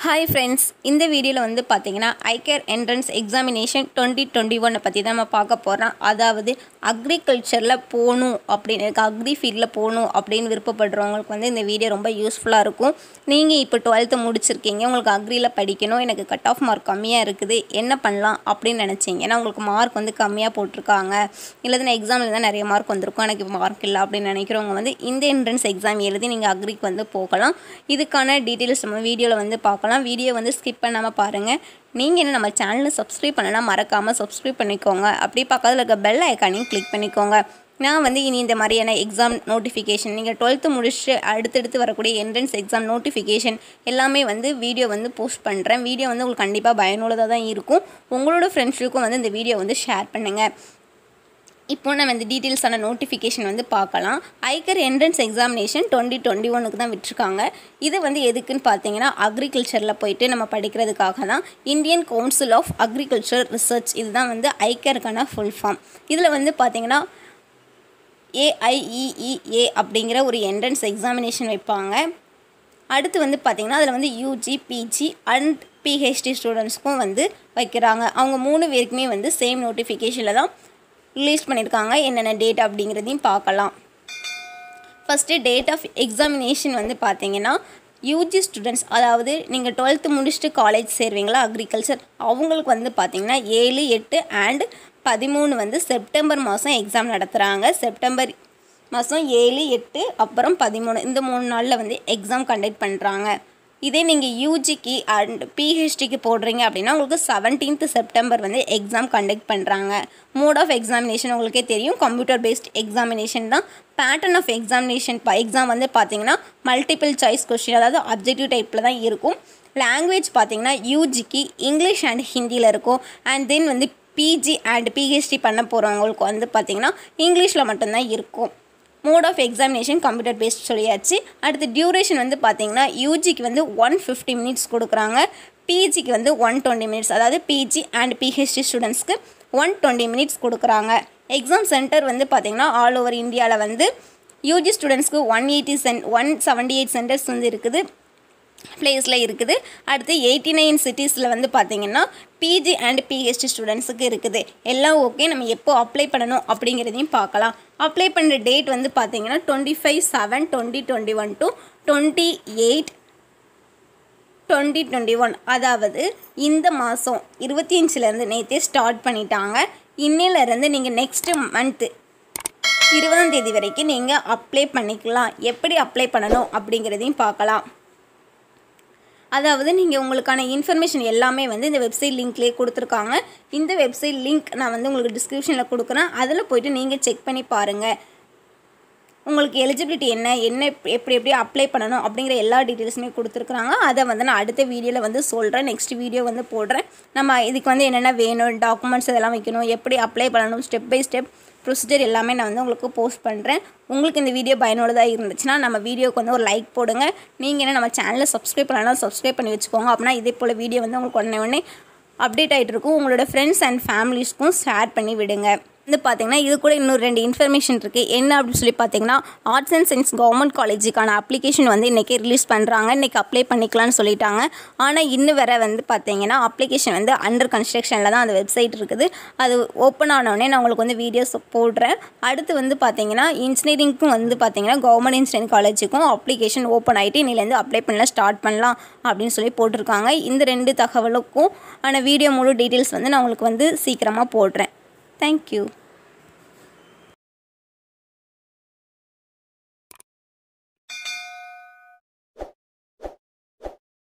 Hi friends, இந்த வீடியோல வந்து பாத்தீங்கன்னா ICAR Entrance Examination 2021 பத்தி தான் நம்ம பார்க்க போறோம். அதாவது அக்ரிகல்ச்சர்ல போணும் அப்படினு அக்ரி ஃபீல்ட்ல போணும் அப்படினு விருப்பப்படுறவங்களுக்கு வந்து இந்த வீடியோ ரொம்ப யூஸ்ஃபுல்லா இருக்கும். நீங்க இப்போ 12th முடிச்சிருக்கீங்க, உங்களுக்கு அக்ரில படிக்கணும், எனக்கு கட் ஆஃப் மார்க் கம்மியா இருக்குது, என்ன பண்ணலாம் அப்படினு நினைச்சீங்கன்னா உங்களுக்கு மார்க் வந்து கம்மியா போட்டுருக்காங்க. இல்லனா எக்ஸாம்ல தான் நிறைய மார்க் வந்திருக்கும், எனக்கு மார்க் இல்ல அப்படினு நினைக்கிறவங்க வந்து இந்த என்ட்ரன்ஸ் எக்ஸாம் எழுதி நீங்க அக்ரிக்கு வந்து போகலாம். இதுக்கான டீடைல்ஸ் நம்ம வீடியோல வந்து பார்க்கலாம். வீடியோ வந்து ஸ்கிப் பண்ணாம பாருங்க. நீங்க என்ன நம்ம சேனலை சப்ஸ்கிரைப் பண்ணனா மறக்காம சப்ஸ்கிரைப் பண்ணிக்கோங்க. அப்படியே பக்கத்துல இருக்க பெல் ஐகானையும் கிளிக் பண்ணிக்கோங்க. நான் வந்து இனி இந்த மாதிரியான எக்ஸாம் நோட்டிஃபிகேஷன் நீங்கள் 12th முடிச்சுட்டு அடுத்தடுத்து வரக்கூடிய என்ட்ரன்ஸ் எக்ஸாம் நோட்டிஃபிகேஷன் எல்லாமே வந்து வீடியோ வந்து போஸ்ட் பண்ணுறேன். வீடியோ வந்து உங்களுக்கு கண்டிப்பாக பயனுள்ளதாக தான் இருக்கும். உங்களோட ஃப்ரெண்ட்ஸுக்கும் வந்து இந்த வீடியோ வந்து ஷேர் பண்ணுங்கள். இப்போ நம்ம இந்த டீட்டெயில்ஸான நோட்டிஃபிகேஷன் வந்து பார்க்கலாம். ICAR Entrance Examination 2021க்கு தான் விட்டுருக்காங்க. இது வந்து எதுக்குன்னு பார்த்தீங்கன்னா அக்ரிகல்ச்சரில் போயிட்டு நம்ம படிக்கிறதுக்காக தான். Indian council of agriculture research இதுதான் வந்து ICARக்கான ஃபுல் ஃபார்ம். இதில் வந்து பார்த்தீங்கன்னா AIEEA அப்படிங்கிற ஒரு என்ட்ரன்ஸ் எக்ஸாமினேஷன் வைப்பாங்க. அடுத்து வந்து பார்த்திங்கன்னா அதில் வந்து UG, PG அண்ட் PhD ஸ்டூடெண்ட்ஸ்க்கும் வந்து வைக்கிறாங்க. அவங்க 3 பேருக்குமே வந்து சேம் நோட்டிஃபிகேஷனில் தான் ரிலீஸ் பண்ணியிருக்காங்க. என்னென்ன டேட் அப்படிங்கிறதையும் பார்க்கலாம். ஃபஸ்ட்டு டேட் ஆஃப் எக்ஸாமினேஷன் வந்து பார்த்தீங்கன்னா UG ஸ்டூடெண்ட்ஸ், அதாவது நீங்கள் 12th முடிச்சுட்டு காலேஜ் சேருவீங்களா அக்ரிகல்ச்சர், அவங்களுக்கு வந்து பார்த்தீங்கன்னா 7, 8 அண்ட் 13 வந்து செப்டம்பர் மாதம் எக்ஸாம் நடத்துகிறாங்க. செப்டம்பர் மாதம் 7, 8 அப்புறம் 13 இந்த 3 நாளில் வந்து எக்ஸாம் கண்டக்ட் பண்ணுறாங்க. இதே நீங்கள் UGக்கு அண்ட் PhDக்கு போடுறீங்க அப்படின்னா உங்களுக்கு 17th செப்டம்பர் வந்து எக்ஸாம் கண்டக்ட் பண்ணுறாங்க. மோட் ஆஃப் எக்ஸாமினேஷன் உங்களுக்கே தெரியும், கம்ப்யூட்டர் பேஸ்ட் எக்ஸாமினேஷன் தான். பேட்டர்ன் ஆஃப் எக்ஸாம் வந்து பார்த்தீங்கன்னா மல்டிபிள் சாய்ஸ் கொஸ்டின், அதாவது அப்ஜெக்டிவ் டைப்பில் தான் இருக்கும். லாங்குவேஜ் பார்த்தீங்கன்னா UGக்கு இங்கிலீஷ் அண்ட் ஹிந்தியில் இருக்கும். அண்ட் தென் வந்து PG அண்ட் PhD பண்ண போகிறவங்களுக்கு வந்து பார்த்தீங்கன்னா இங்கிலீஷில் மட்டும்தான் இருக்கும். Mode of examination computer based சொல்லியாச்சு. அடுத்து டியூரேஷன் வந்து பார்த்தீங்கன்னா UGக்கு வந்து 150 மினிட்ஸ் கொடுக்குறாங்க, PGக்கு வந்து 120 மினிட்ஸ், அதாவது PG அண்ட் PhD ஸ்டூடெண்ட்ஸ்க்கு 120 மினிட்ஸ் கொடுக்குறாங்க. எக்ஸாம் சென்டர் வந்து பார்த்தீங்கன்னா ஆல் ஓவர் இந்தியாவில் வந்து UG ஸ்டூடெண்ட்ஸ்க்கு 178 சென்டர்ஸ் வந்து இருக்குது, பிளேஸில் இருக்குது. அடுத்து 89 சிட்டிஸில் வந்து பார்த்திங்கன்னா PG அண்ட் PhD ஸ்டூடெண்ட்ஸுக்கு இருக்குது. எல்லாம் ஓகே. நம்ம எப்போ அப்ளை பண்ணணும் அப்படிங்கிறதையும் பார்க்கலாம். அப்ளை பண்ணுற டேட் வந்து பார்த்திங்கன்னா 25/7/2021 to 28/2021, அதாவது இந்த மாதம் 25லேருந்து நேற்றே ஸ்டார்ட் பண்ணிட்டாங்க. இன்னிலேருந்து நீங்கள் நெக்ஸ்ட் மந்த்து 20ஆம் தேதி வரைக்கும் நீங்கள் அப்ளை பண்ணிக்கலாம். எப்படி அப்ளை பண்ணணும் அப்படிங்கிறதையும் பார்க்கலாம். அதாவது நீங்கள் உங்களுக்கான இன்ஃபர்மேஷன் எல்லாமே வந்து இந்த வெப்சைட் லிங்க்லேயே கொடுத்துருக்காங்க. இந்த வெப்சைட் லிங்க் நான் வந்து உங்களுக்கு டிஸ்கிரிப்ஷனில் கொடுக்குறேன். அதில் போய்ட்டு நீங்கள் செக் பண்ணி பாருங்கள். உங்களுக்கு எலிஜிபிலிட்டி என்ன எப்படி அப்ளை பண்ணணும் அப்படிங்கிற எல்லா டீட்டெயில்ஸுமே கொடுத்துருக்குறாங்க. அதை வந்து நான் அடுத்த வீடியோவில் வந்து சொல்கிறேன். நெக்ஸ்ட் வீடியோ வந்து போடுறேன். நம்ம இதுக்கு வந்து என்னென்ன வேணும், டாக்குமெண்ட்ஸ் இதெல்லாம் வைக்கணும், எப்படி அப்ளை பண்ணணும், ஸ்டெப் பை ஸ்டெப் ப்ரொசீஜர் எல்லாமே நான் வந்து உங்களுக்கு போஸ்ட் பண்ணுறேன். உங்களுக்கு இந்த வீடியோ பயனுள்ளதாக இருந்துச்சுன்னா நம்ம வீடியோக்கு வந்து ஒரு லைக் போடுங்க. நீங்கள் என்ன நம்ம சேனலை சப்ஸ்கிரைப் பண்ணலாம், சப்ஸ்கிரைப் பண்ணி வச்சுக்கோங்க. அப்படின்னா இதே போல் வீடியோ வந்து உங்களுக்கு உடனே அப்டேட் ஆகிட்டு இருக்கும். உங்களோட ஃப்ரெண்ட்ஸ் அண்ட் ஃபேமிலிஸ்க்கும் ஷேர் பண்ணி விடுங்க. வந்து பார்த்தீங்கன்னா இது கூட இன்னொரு 2 இன்ஃபர்மேஷன் இருக்குது. என்ன அப்படின்னு சொல்லி பார்த்தீங்கன்னா ஆர்ட்ஸ் அண்ட் சயின்ஸ் கவர்மெண்ட் காலேஜுக்கான அப்ளிகேஷன் வந்து இன்றைக்கி ரிலீஸ் பண்ணுறாங்க. இன்றைக்கி அப்ளை பண்ணிக்கலாம்னு சொல்லிட்டாங்க. ஆனால் இன்னும் வேறு வந்து பார்த்தீங்கன்னா அப்ளிகேஷன் வந்து அண்டர் கன்ஸ்ட்ரக்ஷனில் தான் அந்த வெப்சைட் இருக்குது. அது ஓப்பன் ஆனோடனே நான் உங்களுக்கு வந்து வீடியோஸ் போடுறேன். அடுத்து வந்து பார்த்தீங்கன்னா இன்ஜினியரிங்க்கும் வந்து பார்த்தீங்கன்னா கவர்மெண்ட் இன்ஜினியரிங் காலேஜுக்கும் அப்ளிகேஷன் ஓப்பன் ஆகிட்டு இன்னிலேருந்து அப்ளை பண்ணலாம், ஸ்டார்ட் பண்ணலாம் அப்படின்னு சொல்லி போட்டிருக்காங்க. இந்த 2 தகவலுக்கும் ஆனால் வீடியோ முழு டீட்டெயில்ஸ் வந்து நான் உங்களுக்கு வந்து சீக்கிரமாக போடுறேன். Thank you.